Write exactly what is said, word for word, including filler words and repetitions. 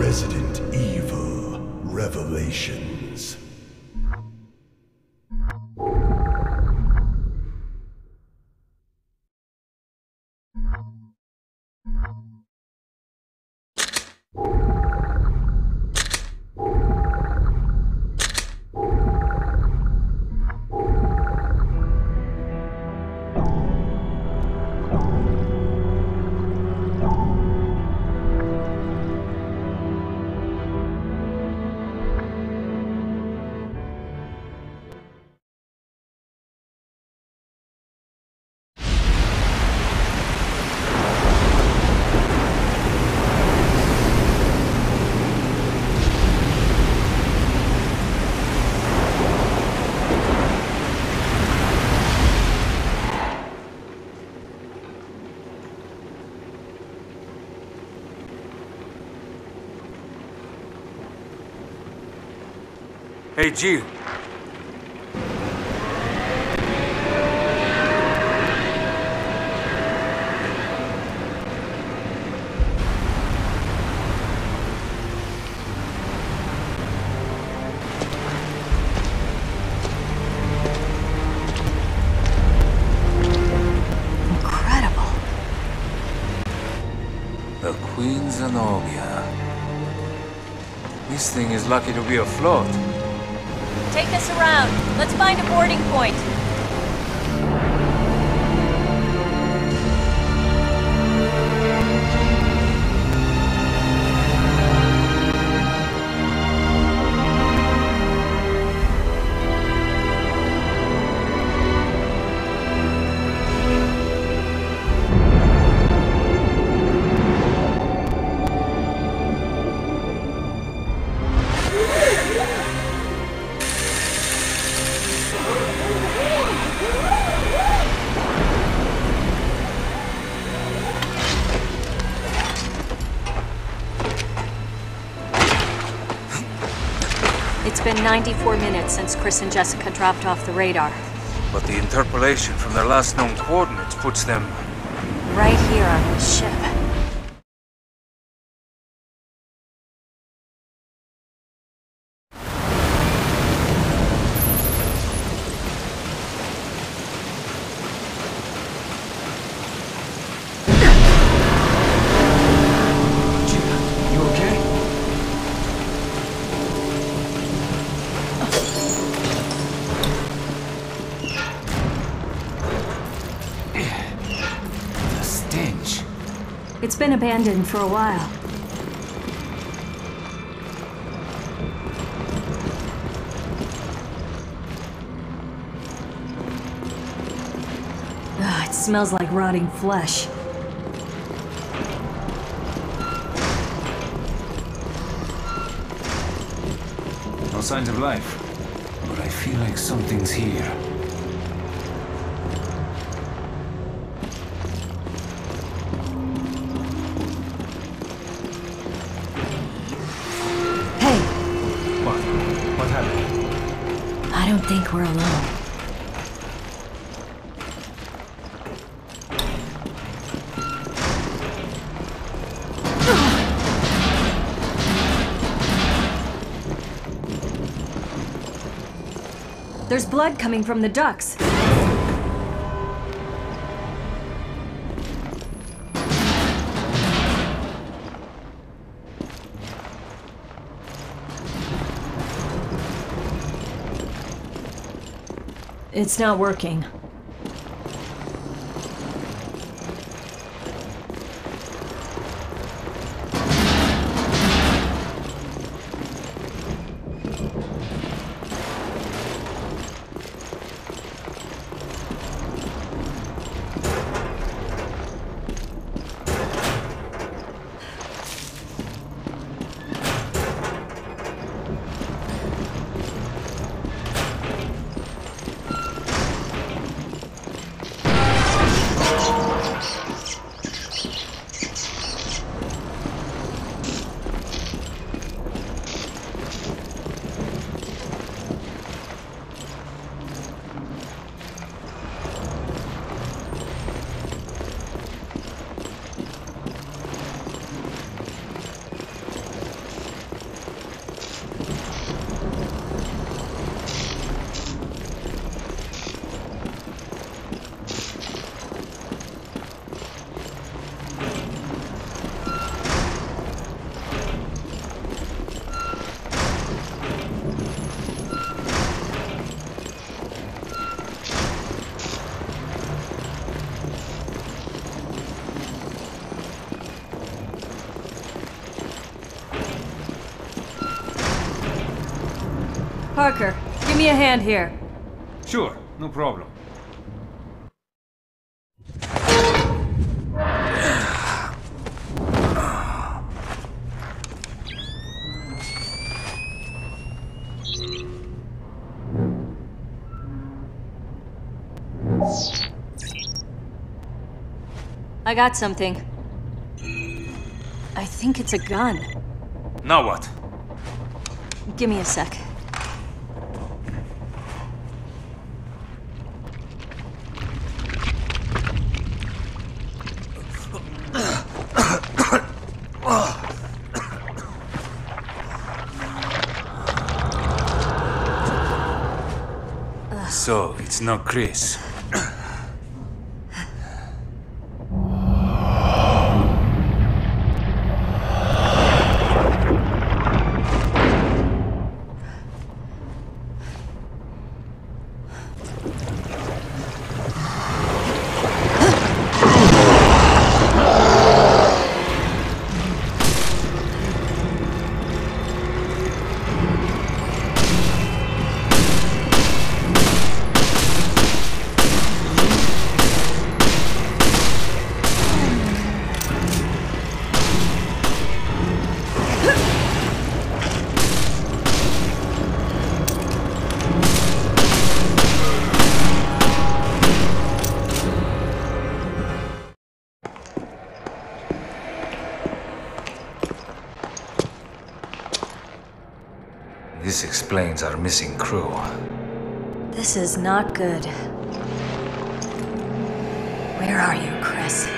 Resident Evil Revelations. Hey, Jill. Incredible. The Queen Zenobia. This thing is lucky to be afloat. Take us around. Let's find a boarding point. It's been ninety-four minutes since Chris and Jessica dropped off the radar. But the interpolation from their last known coordinates puts them... Right here on this ship. It's been abandoned for a while. Ugh, it smells like rotting flesh. No signs of life, but I feel like something's here. I don't think we're alone. There's blood coming from the ducts. It's not working. Parker, give me a hand here. Sure, no problem. I got something. I think it's a gun. Now what? Give me a sec. So, it's not Chris. This explains our missing crew. This is not good. Where are you, Chris?